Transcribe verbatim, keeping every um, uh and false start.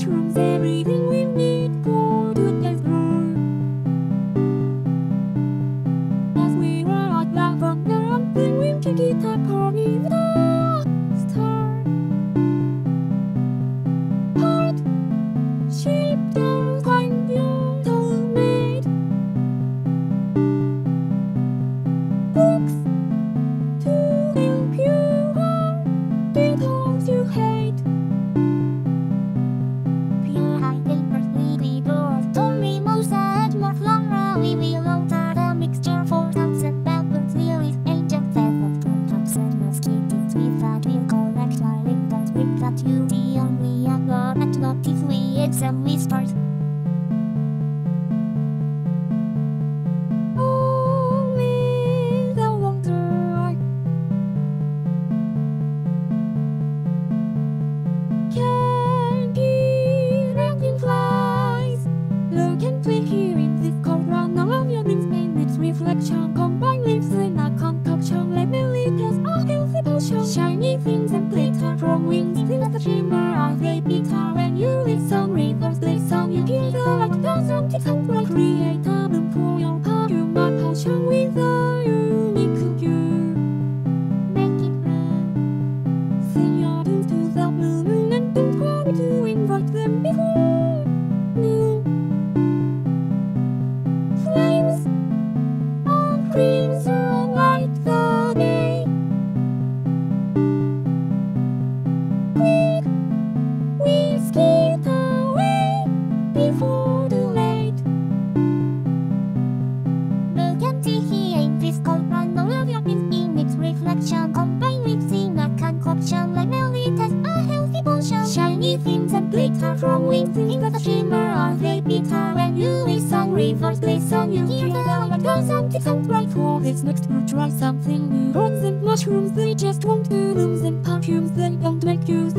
mushrooms, everything we need for today's brew. As we are at lavender, I'm playing the guitar party with a star. Heart shaped to find your soulmate. Books to help you are the things you hate. Pure Hydrangeas, Lilies, Brewed, Mimosa and more Flora. We will alter the mixture for sunset backwards, Lilies, angel feathers, drops and musketeers. With that we'll collect lavender, with that you the only other. And not if we add some whispers. Only the wonder can be dragonflies. Look and play here in this cauldron. All of your dreams in its reflection. Combine leaves in a concoction. Let me lead us a healthy potion. Shiny things and glitter from wings. In the shimmer of a guitar. When you listen, rivers they song. You hear the light doesn't it sound right. Create a bloom for your perfume. A potion with a unique cure. Make it blue. Sing your tunes to the blue moon and don't worry to invite them before noon. Flames of crimson light the day. Quick, we skip away before too late. Look and see here in this cauldron. All of your dreams in its reflection. Combine with in a concoction. Like Melody has a healthy potion. Shiny things and glitter from wings. In the shimmer of a guitar. When you listen, rivers glisten. You hear the light doesn't it sound right. For this next brew, try something new. Thorns and mushrooms, they just want to looms and perfumes. They don't make use